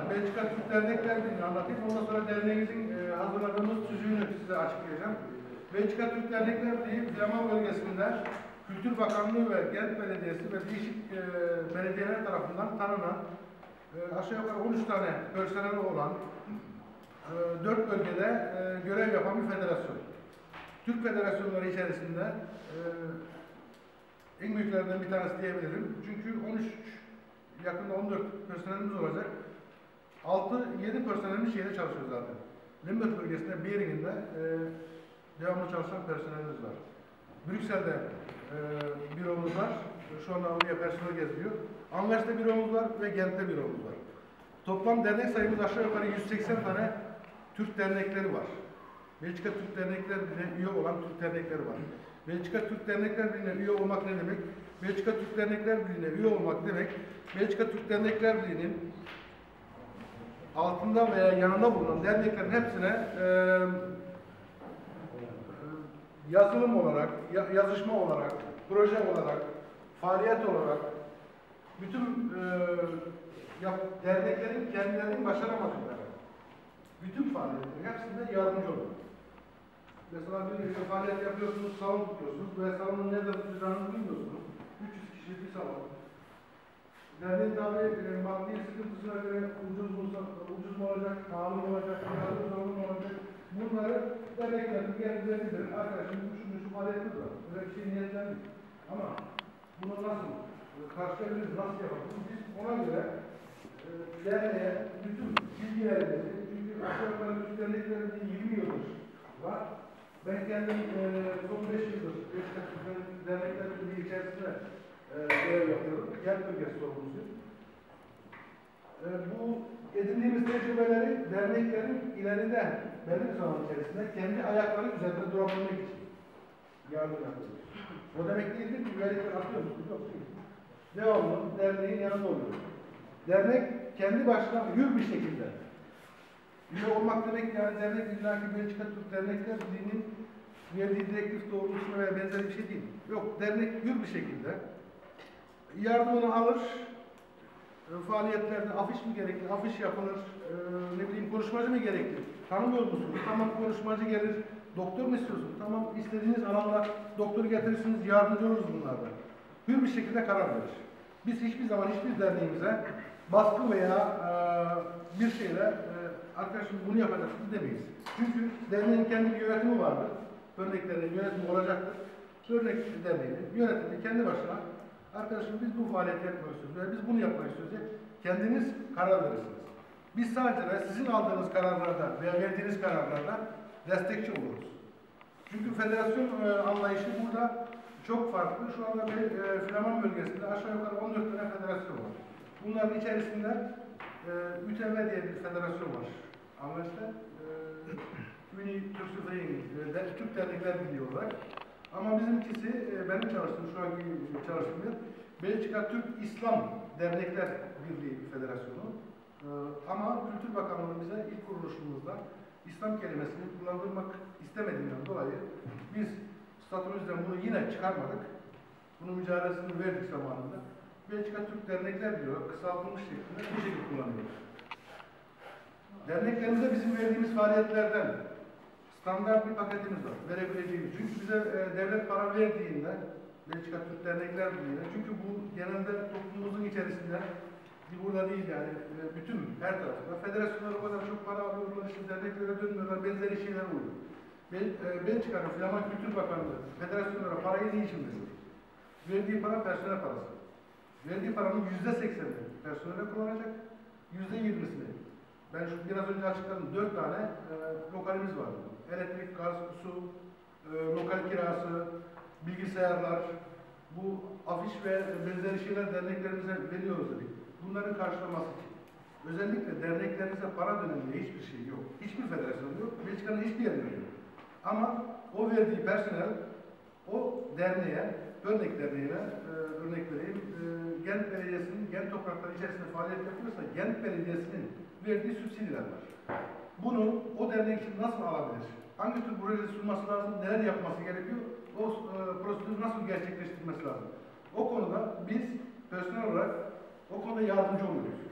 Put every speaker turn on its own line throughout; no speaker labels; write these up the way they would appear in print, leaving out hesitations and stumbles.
Belçika Türk Dernekler Birliği'ni anlatayım. Ondan sonra derneğimizin hazırladığımız tüzüğünü size açıklayacağım. Belçika Türk Dernekler Birliği, Flaman bölgesinde Kültür Bakanlığı ve Gent Belediyesi ve değişik belediyeler tarafından tanınan aşağı yukarı 13 tane personeli olan 4 bölgede görev yapan bir federasyon. Türk federasyonları içerisinde en büyüklerinden bir tanesi diyebilirim. Çünkü 13, yakında 14 personelimiz olacak. 6-7 personelimiz şeyde çalışıyor zaten. Limburg bölgesinde, Bering'inde devamlı çalışan personelimiz var. Brüksel'de büromuz var. Şu anda oraya personel geziliyor. Anvers'te büromuz var ve Gent'te büromuz var. Toplam dernek sayımız aşağı yukarı 180 tane Türk dernekleri var. Belçika Türk Dernekler Birliği'ne üye olan Türk dernekleri var. Belçika Türk Dernekler Birliği'ne üye olmak ne demek? Belçika Türk Dernekler Birliği'ne üye olmak demek, Belçika Türk Dernekler Birliği'nin altında veya yanında bulunan derneklerin hepsine yazılım olarak, yazışma olarak, proje olarak, faaliyet olarak bütün derneklerin kendilerinin başaramadıkları bütün faaliyetlerin hepsinde yardımcı olur. Mesela bir faaliyet yapıyorsunuz, salon tutuyorsunuz ve salonun nerede tutacağını bilmiyorsunuz. 300 kişilik bir salon. Derneğin tabi maddi sıkıntısına göre ucuz mu olacak, pahalı mı olacak, yardım zorlu mu olacak? Bunları derneklerin geldiğindedir. Arkadaşım şu faaliyetimiz var. Böyle bir şey niyetlendik. Ama bunu nasıl karşılayabiliriz, nasıl yapabiliriz? Biz ona göre derneğe bütün bilgilerimizi, çünkü aşağı yukarı Türk derneklerinde 20 yıldır var. Ben kendim son 5 yıldır dernekler birliği içerisinde görev yapıyorum. Gent bölgesi sorumlusuyum. Bu edindiğimiz tecrübeleri derneklerin ileride belli bir zaman içerisinde kendi ayakları üzerinde durabilmek için yardım yapıyoruz. O demek değildir ki üyelikler atıyoruz. Yok değil. Devamlı derneğin yanında oluyoruz. Dernek kendi başına hür bir şekilde üye olmak demek yani dernek illaki Belçika Türk Dernekler Birliği'nin verdiği direktif doğrultusunda veya benzeri bir şey değil. Yok, dernek hür bir şekilde yardımını alır, faaliyetlerde afiş mi gerekli, afiş yapılır, ne bileyim konuşmacı mı gerekli, tanımıyor musunuz? Tamam konuşmacı gelir, doktor mu istiyorsunuz? Tamam istediğiniz alanda doktor getirirsiniz, yardımcı oluruz bunlarda. Hür bir şekilde karar verir. Biz hiçbir zaman hiçbir derneğimize baskı veya bir şeyle arkadaşım bunu yapacaksınız demeyiz. Çünkü derneğin kendi bir yönetimi vardır. Örneklerin yönetimi olacaktır. Örnek derneğinin yönetimi kendi başına arkadaşım biz bu faaliyeti yapmak istiyoruz veya biz bunu yapmak istiyoruz diye kendiniz karar verirsiniz. Biz sadece sizin aldığınız kararlarda veya verdiğiniz kararlarda destekçi oluruz. Çünkü federasyon anlayışı burada çok farklı. Şu anda Flaman bölgesinde aşağı yukarı 14 tane federasyon var. Bunların içerisinde ÜTV diye bir federasyon var. Anlaştık. Türk Dernekler Birliği olarak. Ama bizimkisi, benim çalıştığım, şu anki çalıştığım yer, Belçika Türk İslam Dernekler Birliği Federasyonu. Ama Kültür Bakanlığı bize ilk kuruluşumuzda İslam kelimesini kullandırmak istemediğinden dolayı biz statümüzden bunu yine çıkarmadık. Bunun mücadelesini verdik zamanında. Belçika Türk Dernekler Birliği kısaltılmış şeklinde bu şekilde kullanıyoruz. Derneklerimize bizim verdiğimiz faaliyetlerden standart bir paketimiz var, verebileceğimiz. Çünkü bize devlet para verdiğinde, Belçika Türk Dernekler Birliği'ne, çünkü bu genelde toplumumuzun içerisinde, burada değil yani, bütün her tarafında, federasyonlar o kadar çok para alıyorlar, işte derneklere dönmüyorlar, benzeri şeyler oluyor. Belçika'nın Flaman Kültür Bakanlığı, federasyonlara parayı ne için veriyor? Verdiği para personel parası. Verdiği paranın %80'ini personele kullanacak, %20'sini. Ben biraz önce açıkladım, 4 tane lokalimiz var. Elektrik, gaz, su, lokal kirası, bilgisayarlar, bu afiş ve benzeri şeyler derneklerimize veriyoruz dedik. Bunların karşılaması için. Özellikle derneklerimize para döneminde hiçbir şey yok. Hiçbir federasyon yok. Belçika'nın hiçbir yerinde yok. Ama o verdiği personel, o derneğe, örnek derneğine, örnek vereyim, Gent Belediyesi'nin, Gent toprakları içerisinde faaliyet yapıyorsa, Gent Belediyesi'nin verdiği sübsidiler var. Bunu o dernek için nasıl alabilir? Hangi tür proje sunması lazım? Neler yapması gerekiyor? O prosedürü nasıl gerçekleştirmesi lazım? O konuda biz personel olarak o konuda yardımcı oluyoruz.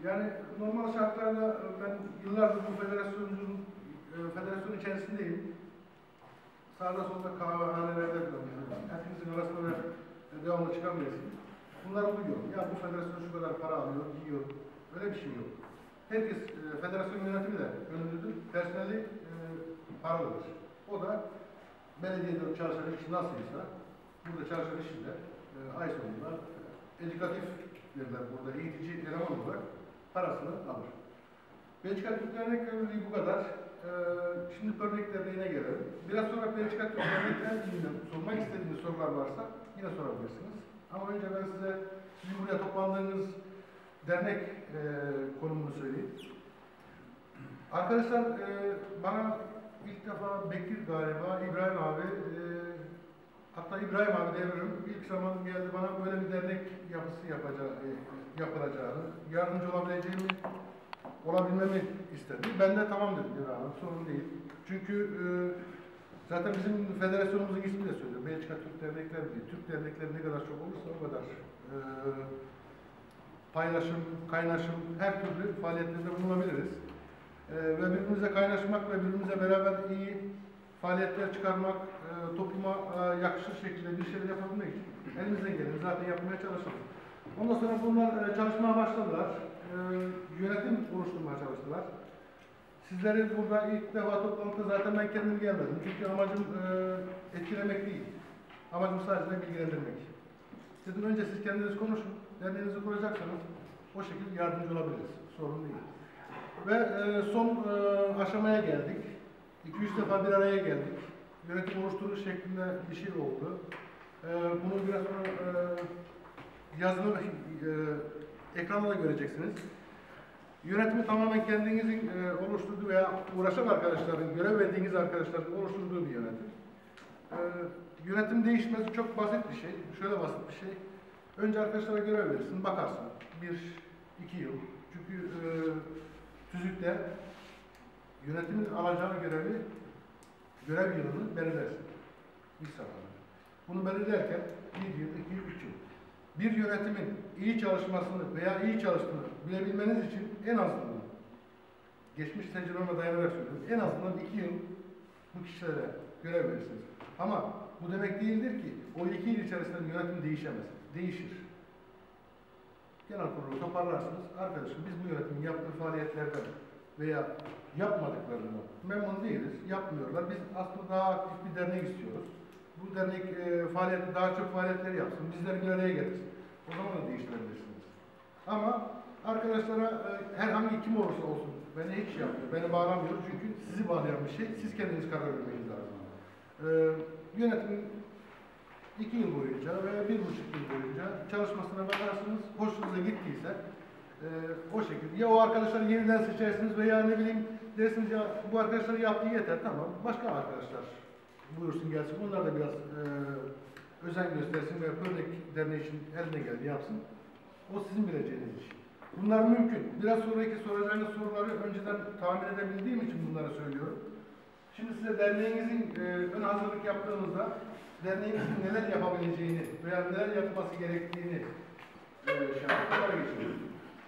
Yani normal şartlarda ben yıllardır bu federasyonun içerisindeyim. Sağda solda kahvehanelerde falan. Hepimizin arasında da devamlı çıkan birisi. Bunları duyuyorum. Ya bu federasyon şu kadar para alıyor, yiyor. Öyle bir şey yok. Herkes, federasyon yönetimi de gönüllüdür. Personeli paralıdır. O da belediyede çalışan işi nasılsa, burada çalışan işi de ay sonunda edukatif derler burada, eğitici eleman olarak parasını alır. Belçika Türk Dernek Birliği bu kadar. Şimdi örnek derneğine gelelim. Biraz sonra Belçika Türk Dernekler Birliği'nden sormak istediğiniz sorular varsa yine sorabilirsiniz. Ama önce ben size sizin buraya toplandığınız dernek konumunu söyleyeyim. Arkadaşlar bana ilk defa Bekir galiba, İbrahim abi, hatta İbrahim abi devrim ilk zaman geldi bana böyle bir dernek yapısı yapılacağını, yardımcı olabilmemi istedi. Ben de tamam dedim İbrahim abi, sorun değil. Çünkü zaten bizim federasyonumuzun ismi de söylüyor. Belçika Türk Dernekler Birliği. Türk dernekleri ne kadar çok olursa o kadar paylaşım, kaynaşım, her türlü faaliyetlerde bulunabiliriz. Ve birbirimize kaynaşmak ve birbirimize beraber iyi faaliyetler çıkarmak, topluma yakışır şekilde bir şeyler yapabilmek için elimizden geleni zaten yapmaya çalışıyoruz. Ondan sonra bunlar çalışmaya başladılar. Yönetim oluşturmaya çalıştılar. Sizleri burada ilk defa toplantıda zaten ben kendim gelmedim. Çünkü amacım etkilemek değil. Amacım sadece bilgilendirmek. Dedim önce siz kendiniz konuşun. Derneğinizi kuracaksanız o şekilde yardımcı olabiliriz. Sorun değil. Ve son aşamaya geldik. 2-3 defa bir araya geldik. Yönetim oluşturuş şeklinde bir şey oldu. Bunu biraz sonra yazılı ekranda da göreceksiniz. Yönetimi tamamen kendinizin oluşturduğu veya uğraşan arkadaşların, görev verdiğiniz arkadaşların oluşturduğu bir yönetim. Yönetim değişmesi çok basit bir şey. Şöyle basit bir şey. Önce arkadaşlara görev verirsin, bakarsın. 1-2 yıl. Çünkü tüzükte yönetimin alacağı görev yılını belirlersin. Bir seferde. Bunu belirlerken 1 yıl, 2 yıl, 3 yıl. Bir yönetimin iyi çalışmasını veya iyi çalıştığını bilebilmeniz için en azından geçmiş tecrübeme dayanarak söylüyorum. En azından 2 yıl bu kişilere görev verirsiniz. Ama bu demek değildir ki o 2 yıl içerisinde yönetim değişemez. Değişir. Genel kurulu toparlarsınız. Arkadaşım biz bu yönetimin yaptığı faaliyetlerden veya yapmadıklarından memnun değiliz. Yapmıyorlar. Biz aslında daha aktif bir dernek istiyoruz. Bu dernek daha çok faaliyetler yapsın. Bizleri bir araya getirsin. O zaman da değiştirebilirsiniz. Ama arkadaşlara herhangi kim olursa olsun beni hiç yapmıyor. Beni bağlamıyor. Çünkü sizi bağlayan bir şey. Siz kendiniz karar vermeniz lazım. Yönetimin 2 yıl boyunca veya 1,5 yıl boyunca çalışmasına bakarsınız. Hoşunuza gittiyse o şekilde. Ya o arkadaşları yeniden seçersiniz veya ne bileyim dersiniz ya bu arkadaşları yaptığı yeter tamam. Başka arkadaşlar buyursun gelsin. Onlar da biraz özen göstersin ve Pörnek Derneği için eline geldi yapsın. O sizin bileceğiniz iş. Bunlar mümkün. Biraz sonraki soracağınız soruları önceden tahmin edebildiğim için bunları söylüyorum. Şimdi size derneğinizin ön hazırlık yaptığınızda derneğinizin neler yapabileceğini veya neler yapması gerektiğini şartlara geçiyoruz.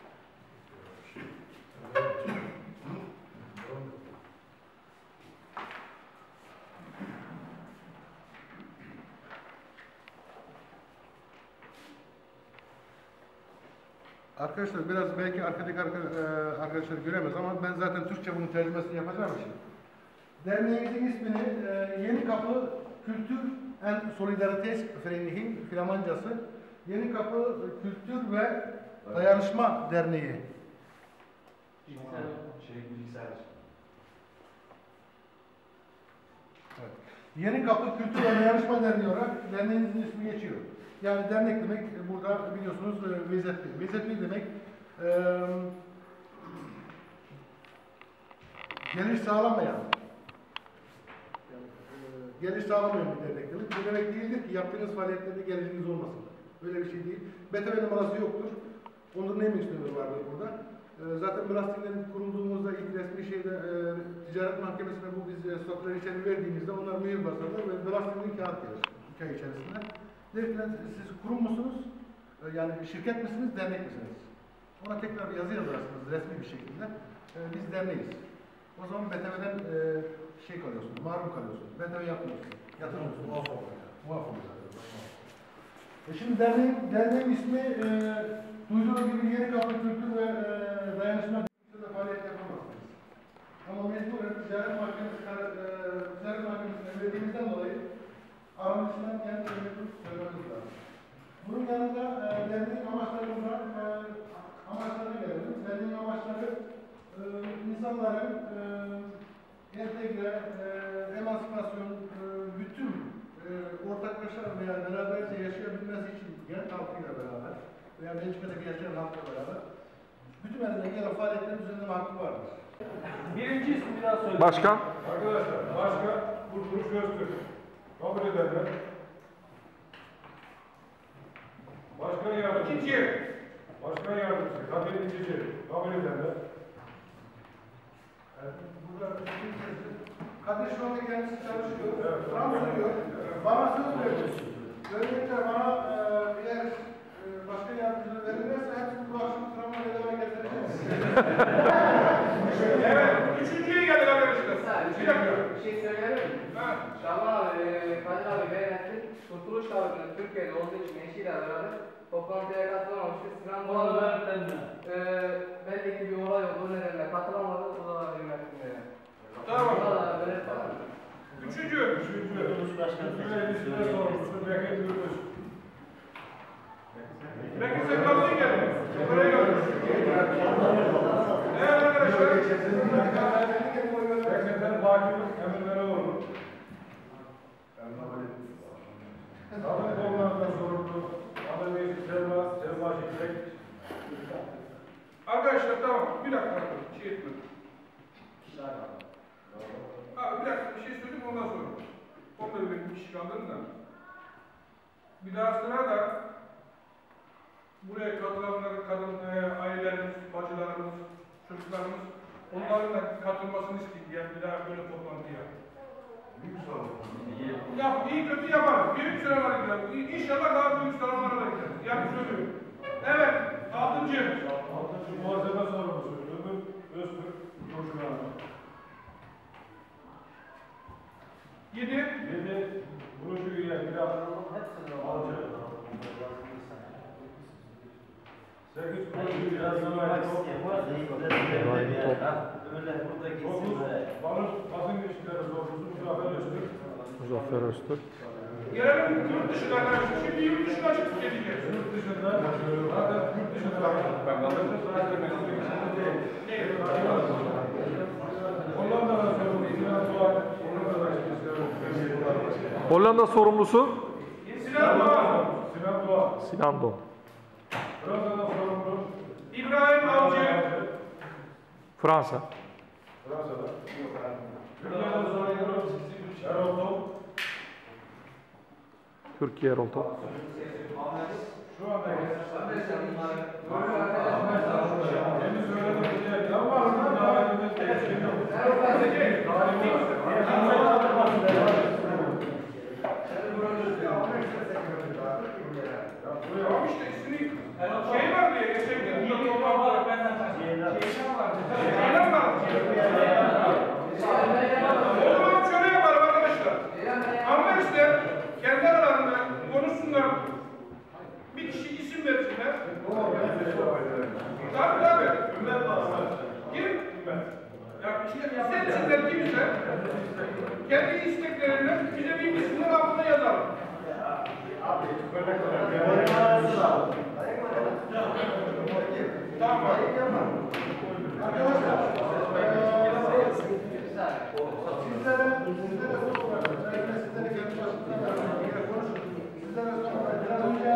Arkadaşlar biraz belki arkadaki arkadaşlar göremez ama ben zaten Türkçe bunun tercümesini yapacağım için. Derneğimizin ismini Yeni Kapı Kültür and Solidaritetsvereniging Flamancası Yeni Kapı Kültür ve Dayanışma Derneği.
Bilgisayar.
Evet. Yeni Kapı Kültür ve Dayanışma Derneği olarak derneğimizin ismi geçiyor. Yani dernek demek burada biliyorsunuz vezetli. Vezetli demek gelir sağlamayan. Gelir sağlamayan bir dernek demek. Bu demek değildir ki yaptığınız faaliyetlerde geliriniz olmasın. Böyle bir şey değil. BTV numarası yoktur. Onların ne müşterileri vardır burada. Zaten Belasting'den kurulduğumuzda ilk resmi şeyde ticaret mahkemesine bu biz stokları içeri verdiğimizde onlar mühür basarlar ve Belasting'in kağıt gelir 2 ay içerisinde. Derken siz kurum musunuz? Yani şirket misiniz, dernek misiniz? Ona tekrar bir yazı yazarsınız resmi bir şekilde. Biz derneğiz. O zaman BTV'den şey kalıyorsunuz, mahrum kalıyorsunuz. BTV yapmıyorsunuz, yatırmıyorsunuz. Muaf oluyor. Şimdi derneğin ismi duyduğunuz gibi Yeni Kapı Kültür ve Dayanışma Derneği'nde faaliyet yapamazsınız. Ama mecburen Ticaret Mahkemesi'ne verdiğimizden dolayı aranışından kendi mecbur söylememiz lazım. Bunun yanında derneğin amaçlarına gelelim. Derneğin amaçları insanların entegre, emansipasyon, bütün ortaklaşa veya beraberce yaşayabilmesi için genç halkıyla beraber veya Belçika'daki yaşayan halkla beraber bütün elinden gelen faaliyetlerin düzenleme hakkı vardır.
Birinci ismi bir daha söyleyin.
Başkan.
Arkadaşlar, başkan Kurtuluş Öztürk. Kabul edenler. Başkan yardımcısı.
İkinci.
Başkan yardımcısı. Kadir İncici. Kabul edenler.
Burada Kadir şu anda kendisi çalışıyor.
Evet.
Fransızlıyor. Bana söz veriyor. Böylelikle bana eğer başka yardımcılığı verilirse hepsini bu akşam travma bedava getireceğiz.
Evet. Üçüncüye geldik arkadaşlar.
Bir dakika. Bir şey söyleyebilir miyim? Şaban abi, Kadir abi beğendi. Kurtuluş Savaşı'nın Türkiye'de olduğu için eşiyle beraber toplantıya katılamamıştı. Sinan Doğan'la belli ki bir olay olduğu nedenle katılamadı. O da hürmetinde.
Tamam.
Tamam.
Üçüncü.
Güvenlisine sorumlusu Bekir Gürmüş.
Bekir sen kalsın gelin. Oraya gelin. Evet arkadaşlar.
Bekir'den Bakir Emir Veroğlu. Kadın konularında sorumlu. Ademir Selma Şikrek.
Arkadaşlar tamam. Bir dakika. Şey etmedim. Abi bir dakika bir şey söyleyeyim ondan sonra. Onda bir kişi kaldırın da. Bir daha sırada buraya katılanların ailelerimiz, bacılarımız, çocuklarımız onların da katılmasını isteyeyim yani bir daha böyle toplantıya. Ya iyi kötü yaparız. Büyük sıralara gideriz. İnşallah daha büyük sıralara da gideriz. Yani söylüyorum. Evet. Altıncı.
Muhasebe sorumlusu Ömür Öztürk. Coşkun'a.
7.
Vurucu üye Bilal Balcı. 8 kurucu üye İsmail Top. 9 Barış Basın İlişkileri sorumlusu Muzaffer Öztürk.
Muzaffer Öztürk.
Gelelim yurt dışına arkadaşlar. Şimdi yurt dışına çıkıp geleceğiz.
Yurt dışında zaten yurt dışında Hollanda'da sorumlusu Sinan Doğan.
Hollanda sorumlusu
Sinan Doğan.
Sinan Doğan.
Sinan Doğan.
Fransa'da sorumlu
İbrahim Avcı.
Fransa.
Fransa'da. Türkiye'de sorumlu Erol Top.
Türkiye Erol Top.
Şu anda yeni söyledim. Tamam mı?
Tamam işte ismini şey var diye geçen gün burada toplantı var. Ceylan var. O zaman şöyle yapalım arkadaşlar. Ama işte kendi aralarında konuşsunlar. Bir kişi isim versinler. Tabii. Kim? Ya işte istesinler kimse. Kendi isteklerini bize bir isimler altında yazalım. Tamam.
Arkadaşlar, sizlere kendi başınıza konuşun. Sizlere biraz önce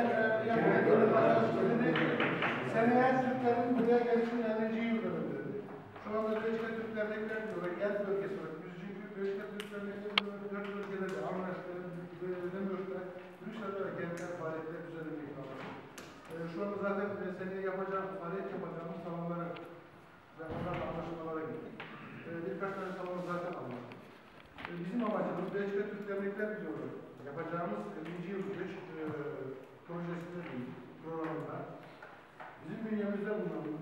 seneye Türklerin buraya gelişinin 50. yıl dönümüdür. Şu anda Belçika Türk Dernekler diyor ve Gent bölgesi var. Biz çünkü Belçika Türk Dernekler 4 bölgelerde, Arnavutların, Lemürk'te, Brüksel'de ve Gent'te faaliyetler düzenlemeyi planladık. Şu anda zaten seneye faaliyet yapacağımız salonlara ve onlarla anlaşmalara gittik. Birkaç tane salonu zaten aldık. Bizim amacımız Belçika Türk Dernekler Biliyoru yapacağımız 50. yıl göç projesinde değil, programında bizim bünyemizde bulunan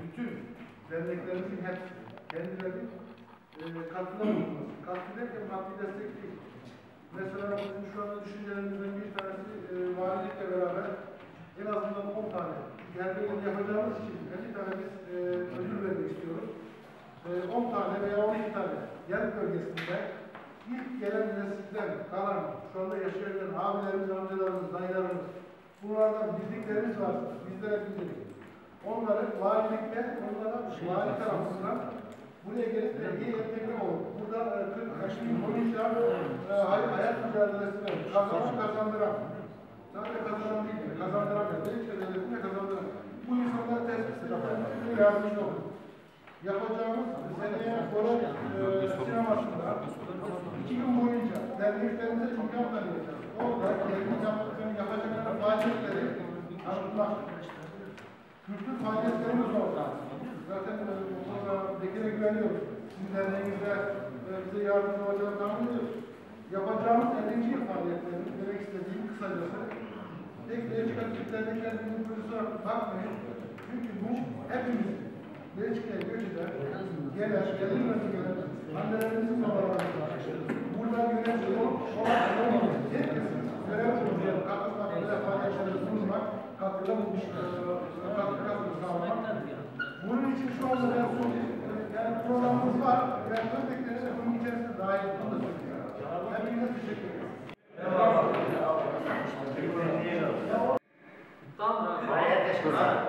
derneklerimizin hepsi kendileri katkıda bulunması. Katkı derken maddi destek değil. Mesela bizim şu anda düşüncelerimizden bir tanesi valilikle beraber en azından 10 tane yerlerini yapacağımız için 50 tane biz ödül vermek istiyoruz. 10 tane veya 12 tane yer bölgesinde ilk gelen nesilden kalan, şu anda yaşayan abilerimiz, amcalarımız, dayılarımız, bunlardan bildiklerimiz var, bizlere bildirik. Onları valilikte, onlara vali tarafından buraya gelip de iyi entegre olur. Burada 40 gün boyunca hayat mücadelesine kazandıran, sadece kazanan değil, kazandıran, Belediyecilik Devleti'ne kazandıran. Bu insanlar tespit edilmesine yardımcı olur. Yapacağımız seneye Koray sinemasında 2 gün boyunca derneklerimize imkan tanıyacağız. Orada kendi yapacakları faaliyetleri tanıtmak. Kültür faaliyetlerimiz orada. Zaten burada Bekir'e güveniyoruz. Sizin derneğinizde bize yardımcı olacağını tahmin ediyoruz. Yapacağımız 50. yıl faaliyetlerini demek istediğim kısacası tek Belçika Türk dernekler birliği projesi bakmayın. Çünkü bu hepimiz Belçika'ya göç eder, gelinmesi gelen annelerimizin babalarımız var. Burada yönetici olan herkesin görev bulunacak, katılmak, böyle faaliyetleri sunmak, katkıda sağlamak. Bunun için şu anda yani programımız var ve öndekleri de bunun içerisinde dahil olduğunu da söylüyorum. Hepinize teşekkür ederim.
Tamam.